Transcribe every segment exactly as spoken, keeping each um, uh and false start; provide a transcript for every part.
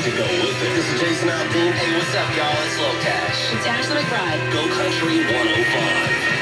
to go with it. This is Jason out. Hey, what's up, y'all? It's Lil Cash. It's Ashley McBride. Go Country one oh five.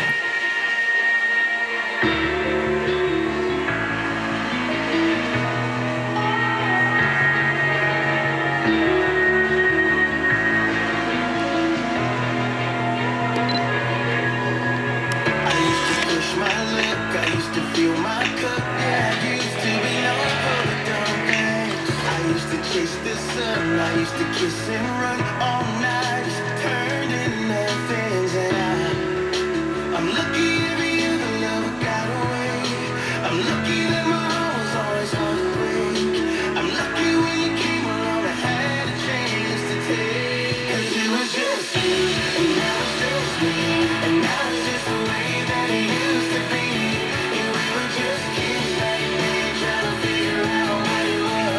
I used to kiss and run all night, just turned into things, and I, I'm lucky every other lover got away. I'm lucky that my heart was always hard to break. I'm lucky when you came along, I had a chance to take. 'Cause it was just you, and now it's just me, and now it's just the way that it used to be. And we were just kids back then, trying to figure out what it was.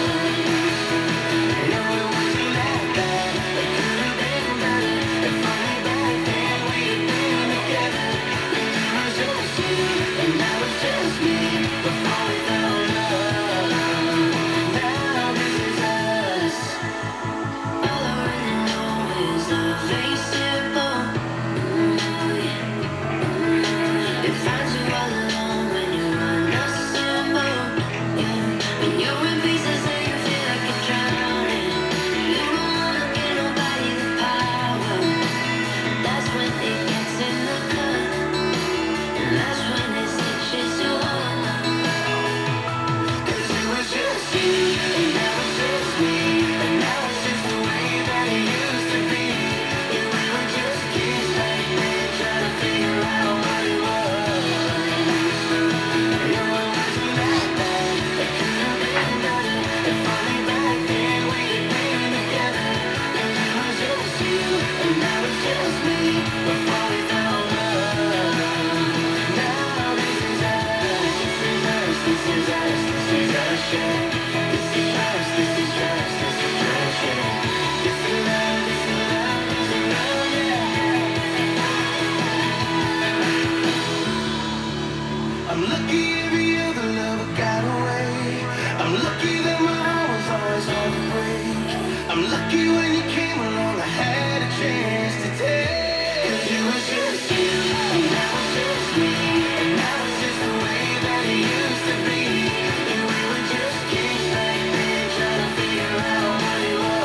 I'm lucky every other lover got away. I'm lucky that my heart was always hard to break. I'm lucky when you came along, I had a chance to take. 'Cause it was just you, and now it's just me, and now it's just the way that it used to be. And we were just kids back then, trying to figure out what it was.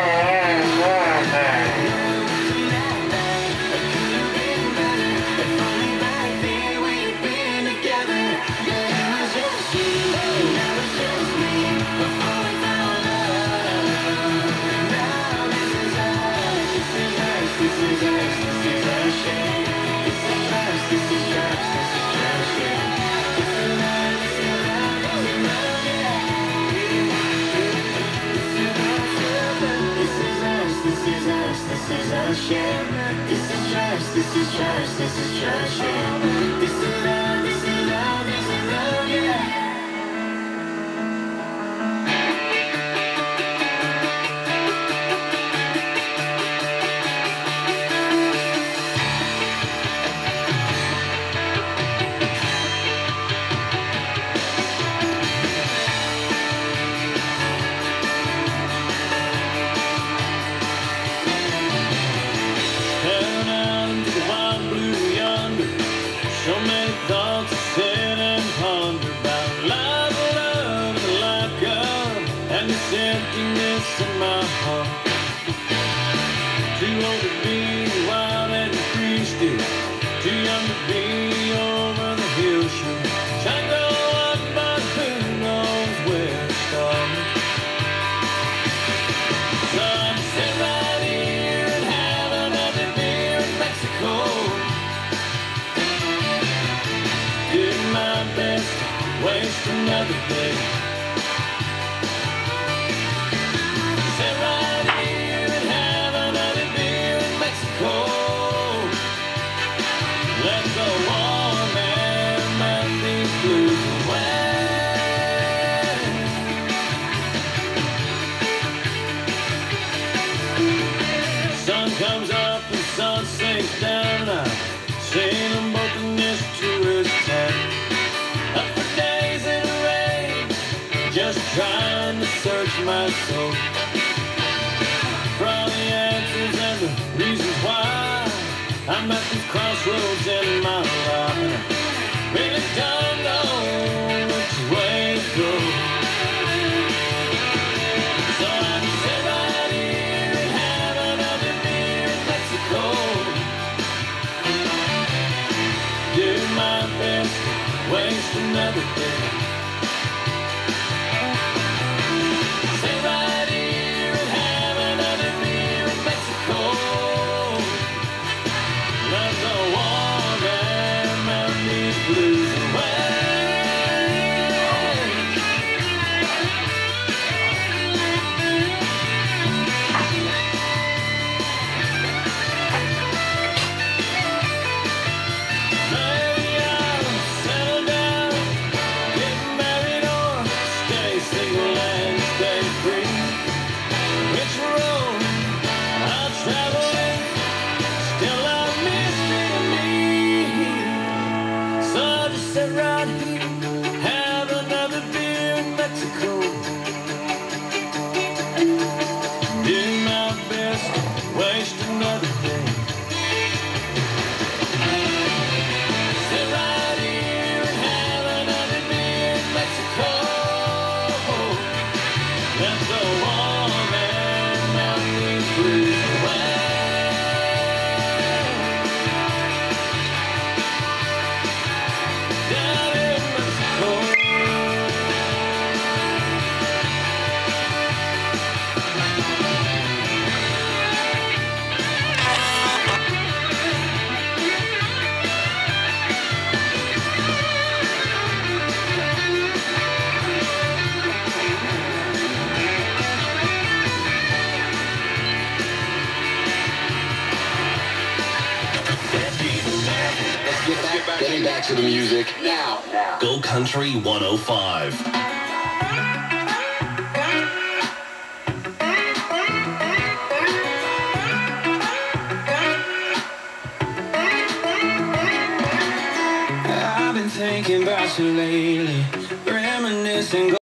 This is our share. This is yours, this is yours, this is your share. This is love, this is love, this is love, yeah. Emptiness in my heart. Too old to be wild and free still. Too young to be over the hill shoot. Try to go up, but who knows where to start. So I'm sitting right here and have another beer in Mexico. Doing my best to waste another day. Comes up and sun sinks down. I've seen them both in this tourist town. Up for days in the rain, just trying to search my soul. Getting back to the music now. Go Country one oh five. I've been thinking about you lately, reminiscing.